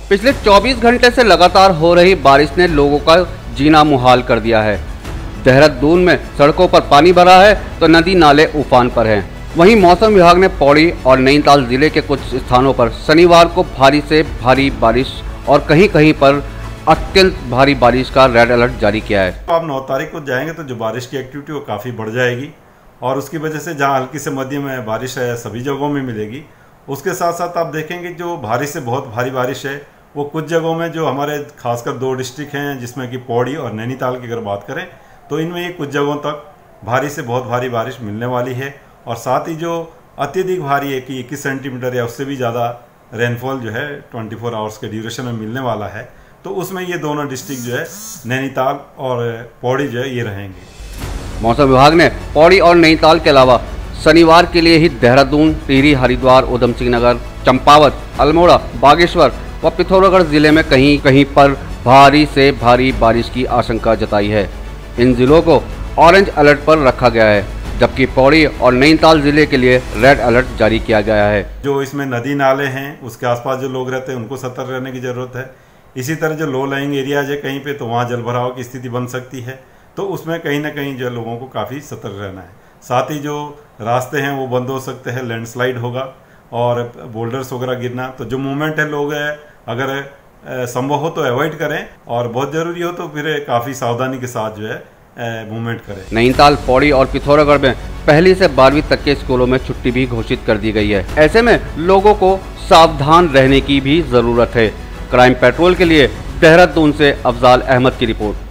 पिछले 24 घंटे से लगातार हो रही बारिश ने लोगों का जीना मुहाल कर दिया है। देहरादून में सड़कों पर पानी भरा है तो नदी नाले उफान पर हैं। वहीं मौसम विभाग ने पौड़ी और नैनीताल जिले के कुछ स्थानों पर शनिवार को भारी से भारी बारिश और कहीं कहीं पर अत्यंत भारी बारिश का रेड अलर्ट जारी किया है। आप 9 तारीख को जाएंगे तो जो बारिश की एक्टिविटी वो काफ़ी बढ़ जाएगी और उसकी वजह से जहां हल्की से मध्यम बारिश है सभी जगहों में मिलेगी। उसके साथ साथ आप देखेंगे जो भारी से बहुत भारी बारिश है वो कुछ जगहों में जो हमारे खासकर 2 डिस्ट्रिक्ट हैं जिसमें कि पौड़ी और नैनीताल की अगर बात करें तो इनमें ये कुछ जगहों तक भारी से बहुत भारी बारिश मिलने वाली है। और साथ ही जो अत्यधिक भारी है कि 21 सेंटीमीटर या उससे भी ज़्यादा रेनफॉल जो है 24 आवर्स के ड्यूरेशन में मिलने वाला है, तो उसमें ये दोनों डिस्ट्रिक्ट जो है नैनीताल और पौड़ी जो है ये रहेंगे। मौसम विभाग ने पौड़ी और नैनीताल के अलावा शनिवार के लिए ही देहरादून, टिहरी, हरिद्वार, उधम सिंह नगर, चंपावत, अल्मोड़ा, बागेश्वर व पिथौरागढ़ जिले में कहीं कहीं पर भारी से भारी बारिश की आशंका जताई है। इन जिलों को ऑरेंज अलर्ट पर रखा गया है, जबकि पौड़ी और नैनीताल जिले के लिए रेड अलर्ट जारी किया गया है। जो इसमें नदी नाले हैं उसके आसपास जो लोग रहते हैं उनको सतर्क रहने की जरूरत है। इसी तरह जो लो लाइंग एरियाज है कहीं पे तो वहाँ जल भराव की स्थिति बन सकती है, तो उसमें कहीं ना कहीं जो लोगों को काफ़ी सतर्क रहना है। साथ ही जो रास्ते हैं वो बंद हो सकते हैं, लैंडस्लाइड होगा और बोल्डर्स वगैरह गिरना। तो जो मूवमेंट है लोग अगर संभव हो तो अवॉइड करें और बहुत ज़रूरी हो तो फिर काफ़ी सावधानी के साथ जो है मूवमेंट करें। नैनीताल, पौड़ी और पिथौरागढ़ में पहली से 12वीं तक के स्कूलों में छुट्टी भी घोषित कर दी गई है। ऐसे में लोगों को सावधान रहने की भी जरूरत है। क्राइम पेट्रोल के लिए देहरादून से अफजाल अहमद की रिपोर्ट।